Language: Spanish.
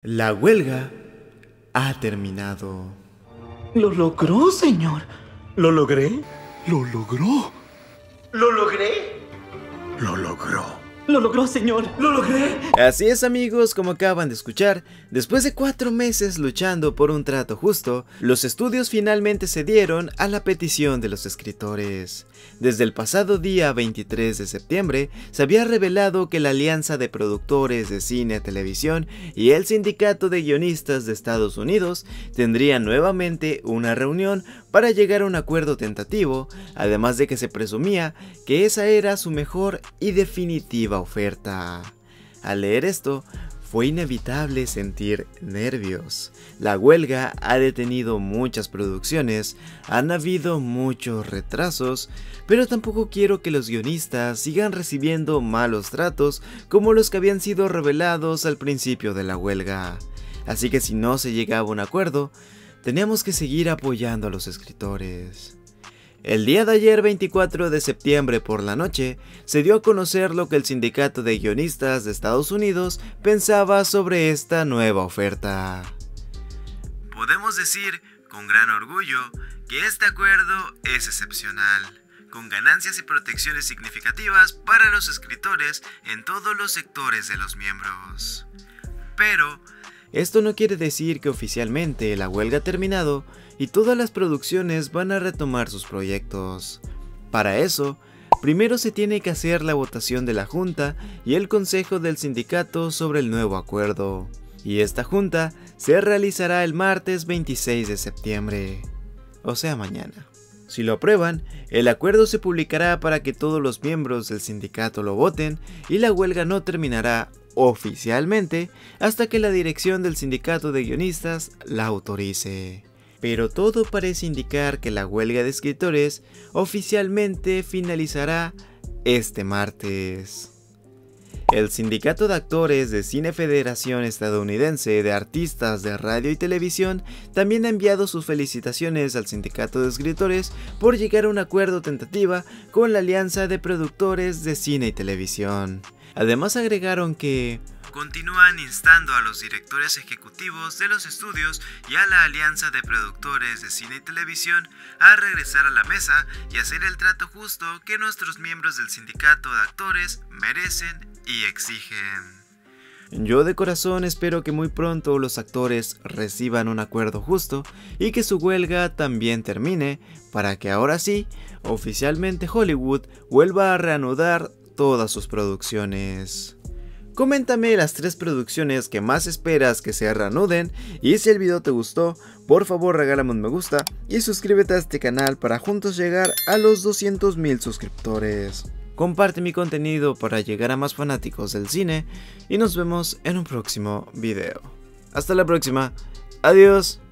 La huelga ha terminado. Lo logró, señor. ¿Lo logré? ¡Lo logró! ¿Lo logré? ¡Lo logró! Lo logró, señor. ¡Lo logré! Así es, amigos, como acaban de escuchar, después de 4 meses luchando por un trato justo, los estudios finalmente cedieron a la petición de los escritores. Desde el pasado día 23 de septiembre, se había revelado que la Alianza de Productores de Cine y Televisión y el Sindicato de Guionistas de Estados Unidos tendrían nuevamente una reunión para llegar a un acuerdo tentativo, además de que se presumía que esa era su mejor y definitiva oferta. Al leer esto, fue inevitable sentir nervios. La huelga ha detenido muchas producciones, han habido muchos retrasos, pero tampoco quiero que los guionistas sigan recibiendo malos tratos como los que habían sido revelados al principio de la huelga. Así que si no se llegaba a un acuerdo, teníamos que seguir apoyando a los escritores. El día de ayer, 24 de septiembre por la noche, se dio a conocer lo que el Sindicato de Guionistas de Estados Unidos pensaba sobre esta nueva oferta. Podemos decir con gran orgullo que este acuerdo es excepcional, con ganancias y protecciones significativas para los escritores en todos los sectores de los miembros. Pero esto no quiere decir que oficialmente la huelga ha terminado y todas las producciones van a retomar sus proyectos. Para eso, primero se tiene que hacer la votación de la Junta y el Consejo del Sindicato sobre el nuevo acuerdo. Y esta Junta se realizará el martes 26 de septiembre, o sea mañana. Si lo aprueban, el acuerdo se publicará para que todos los miembros del sindicato lo voten y la huelga no terminará oficialmente hasta que la dirección del sindicato de guionistas la autorice. Pero todo parece indicar que la huelga de escritores oficialmente finalizará este martes. El Sindicato de Actores de Cine Federación Estadounidense de Artistas de Radio y Televisión también ha enviado sus felicitaciones al Sindicato de Escritores por llegar a un acuerdo tentativa con la Alianza de Productores de Cine y Televisión. Además agregaron que continúan instando a los directores ejecutivos de los estudios y a la Alianza de Productores de Cine y Televisión a regresar a la mesa y hacer el trato justo que nuestros miembros del Sindicato de Actores merecen y exigen. Yo de corazón espero que muy pronto los actores reciban un acuerdo justo y que su huelga también termine para que ahora sí, oficialmente Hollywood vuelva a reanudar todas sus producciones. Coméntame las 3 producciones que más esperas que se reanuden y si el video te gustó, por favor regálame un me gusta y suscríbete a este canal para juntos llegar a los 200,000 suscriptores. Comparte mi contenido para llegar a más fanáticos del cine y nos vemos en un próximo video. Hasta la próxima, adiós.